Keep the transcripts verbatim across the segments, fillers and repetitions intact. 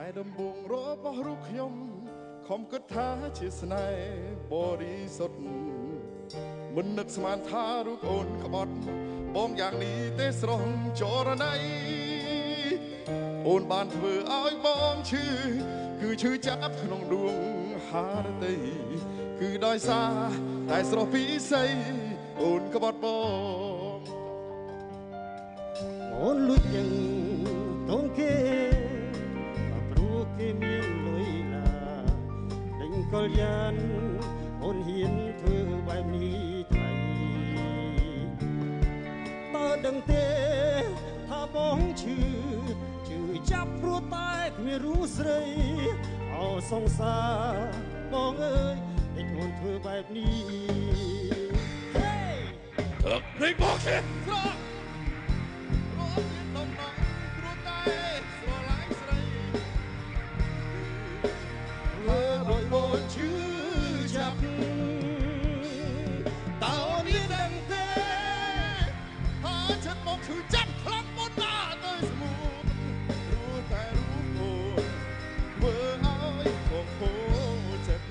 តែដំបងរបស់រូបខ្ញុំខំគិតថាជាស្នេហ៍បរិសុទ្ធមិននឹកស្មានថារូបអូនក្បត់បងយ៉ាងនេះទេស្រស់ចរណៃអូនបានធ្វើឲ្យបងឈឺគឺឈឺចាប់ក្នុងដួងហារតីគឺដោយសារតែស្រស់ពិសីអូនក្បត់បងអូនលួចយ៉ាងតងគេព្រោះគេមានលុយណាដេញកលយានអូនហ៊ានធ្វើបែបនេះថ្លៃតើដឹងទេថាបងឈឺឈឺចាប់ព្រោះតែគ្មានរូស្រីអោសង្សារបងអើយតែខ្លួនធ្វើបែបនេះហេទឹកនេះបងឈឺស្រស់រត់មានដំណងព្រោះតែស្រឡាញ់ស្រីធ្វើឲ្យបងឈឺចាប់តើអូនមានដឹងទេថាចិត្តបងឈឺចាប់ខ្លាំងមុនណាទៅស្មូតព្រោះតែរូបអូនធ្វើឲ្យបងខូចចិត្ត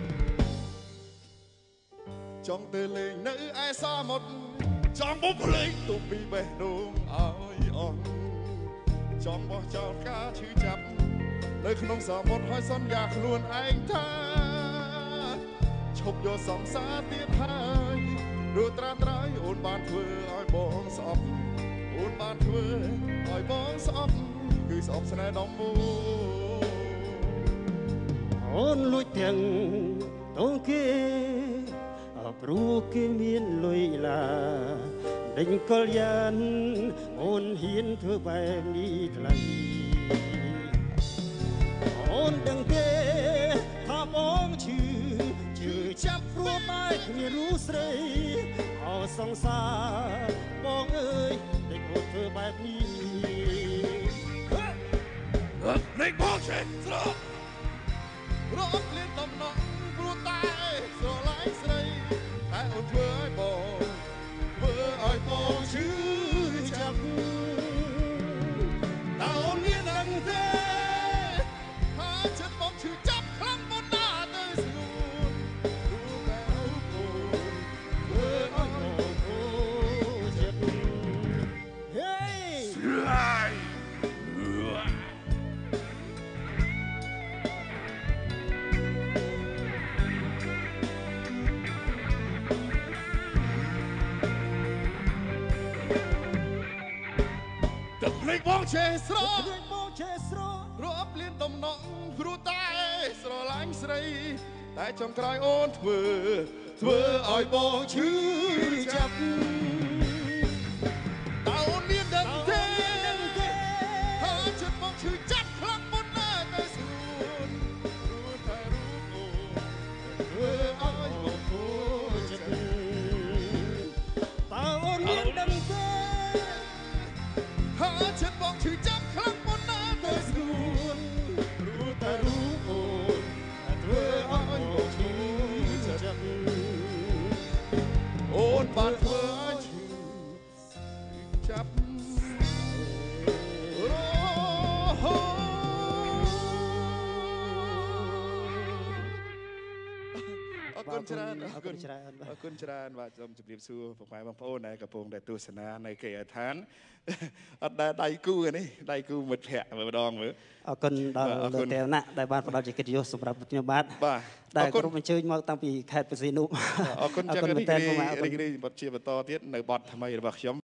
ចង់ទៅលេងនៅឯសមុទ្រចង់បុកលេងទូពីបេះដូងឲ្យអស់ចង់បោះចោលការឈឺចាប់នៅក្នុងសមុទ្រហើយសន្យាខ្លួនឯងថាឈប់យកសំសារទៀតហើយរួចត្រាត្រៃអូនបានធ្វើឲ្យបងស្អប់អូនបានធ្វើឲ្យបងស្អប់គឺស្អប់ស្នេហ៍ដំបូងអូនលួចទាំងតងគេព្រោះគេមានលុយឡាដេញកលយានអូនហ៊ានធ្វើបែបនេះថ្លៃអូនដឹងទេថាបងឈឺឈឺចាប់ព្រោះតែគ្មានរូស្រីអោសង្សារបងអើយដេញអូនធ្វើបែបនេះនេះបងឈឺស្រស់រត់លៀនដំណងព្រោះតែស្រឡាញ់ស្រីតែអូនធ្វើឲ្យបងធ្វើឲ្យបងឈឺចាប់តើអូនមានដឹងទេថាចិត្តបងឈឺចាប់ខ្លាំងមុនណាទៅស្ងួនព្រោះតែអូនធ្វើឲ្យបងខូចចិត្តហេលេងបងឆេស្រស់លេងបងឆេស្រស់រាប់លៀនដំណងព្រោះតែស្រឡាញ់ស្រីតែចុងក្រោយអូនធ្វើធ្វើឲ្យបងឈឺចាប់តើអូនមានដឹងទេថាចិត្តបងឈឺចាប់ខ្លាំងមុនណាទៅស្រួលព្រោះតែរូបអូនធ្វើឲ្យបងខូចចិត្តតើអូនមានដឹងទេថាចិត្តបងឈឺចាប់ខ្លាំងមុនណាទៅស្រួលព្រោះតែរូបអូនធ្វើឲ្យបងឈឺចាប់អូនបានធ្វើឲ្យឈឺចាប់រហូតអរគុណច្រើនអរគុណច្រើនអរគុណច្រើនបាទសូមជម្រាបសួរពុកម៉ែបងប្អូនដែលកំពុងតែទស្សនានៅគេអឋានអត់ដែលដៃគូនេះដៃគូមិត្តភ័ក្តិម្ដងមើលអរគុណដល់លោកទេវណៈដែលបានផ្ដល់ជាកិត្តិយសសម្រាប់ខ្ញុំបាទបាទដែលគ្រប់អញ្ជើញមកតាំងពីខេត្តបរសៀននោះអរគុណចឹងរីករាយរីករាយជាបន្តទៀតនៅបទថ្មីរបស់ខ្ញុំ